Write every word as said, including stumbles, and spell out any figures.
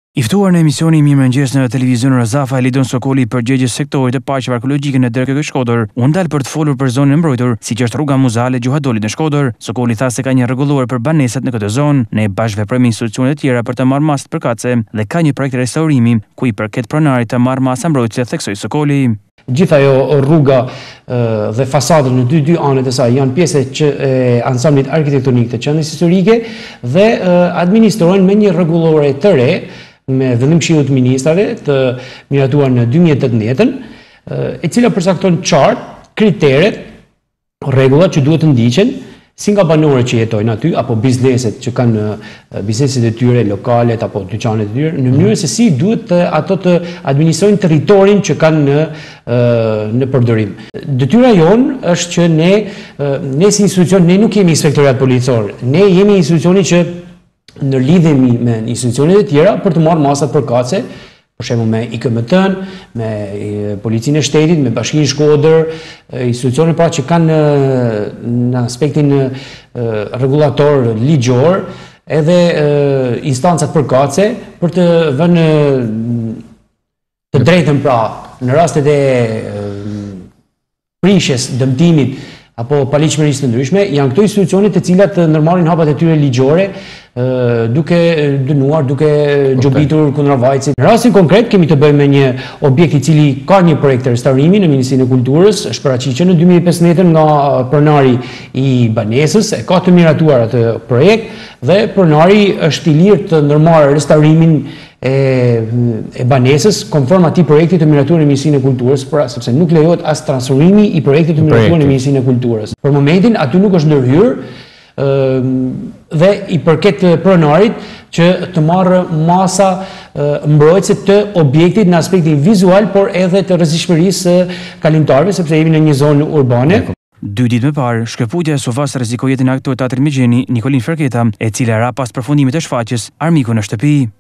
I ftuar në emisioni Mirëmëngjes në televizion Razafa e Lidon Sokoli për përgjegjës sektorit të paqeve arkeologjike në Derkë të Shkodër, u ndal për të folur për zonën e mbrojtur, siç është rruga Muzeale Gjuhadolit në Shkodër. Sokoli tha se ka një rregulluar për banesat në këtë zonë, ne bashkëveprojmë institucionet e tjera për të marrë masë të përkatëse dhe ka një projekt restaurimi ku i përket pronarit të marrë masa mbrojtëse, theksoi Sokoli. Gjithë ajo rruga dhe fasadët në dy dy anët e saj janë pjesë e ansamblit arkitektonik të qendrës historike dhe administrohen me një rregullore të re me vendim këshillit të ministrave të miratuar në dy mijë e tetëmbëdhjetë, e cila përcakton qartë kriteret, rregullat që duhet të ndiqen si nga banorët që jetojnë aty apo bizneset që kanë bizneset e tyre, lokalet apo dyqanet e tyre, në mënyrë se si duhet të, ato të administrojnë territorin që kanë në në përdorim. Detyra jonë është që ne ne si institucion ne nuk jemi inspektorat policor, ne jemi institucioni që në lidhemi me institucionet e tjera për të marrë masat përkatëse, për shembull me I K M T-n, me Policinë e Shtetit, me Bashkinë Shkodër, institucione pra që kanë në aspektin rregullator ligjor, edhe instancat përkatëse për të vënë të drejtën pra në rastet e prishjes, dëmtimit apo paligjshmërisë të ndryshme, janë këto institucione të cilat ndërmarrin hapat e tyre ligjore, duke dënuar, duke gjobitur kundra vajcit. Në rastin konkret kemi të bëjmë me një objekt I cili ka një projekt restaurimi në Ministrinë e Kulturës, është paraqitur në dy mijë e pesëmbëdhjetë nga pronari I banesës, e ka të miratuar atë projekt dhe pronari është I lirë të ndërmarrë restaurimin e, e banesës konform atij projekti të miratuar në Ministrinë e Kulturës, pra sepse nuk lejohet as transformimi I projektit të miratuar në Ministrinë e Kulturës. Për momentin aty nuk është ndërhyrë dhe I përket pronarit që të marrë masa mbrojtëse të objektit në aspektin vizual, por edhe të rrezikshmërisë kalimtarëve, sepse jemi në një zonë urbane. Dy ditë më parë, shkëputja e sofas rrezikoi jetën e aktorit teatrit Megjeni, Nikolin Ferketa, e cila ra pas përfundimit të shfaqjes armiku në shtëpi.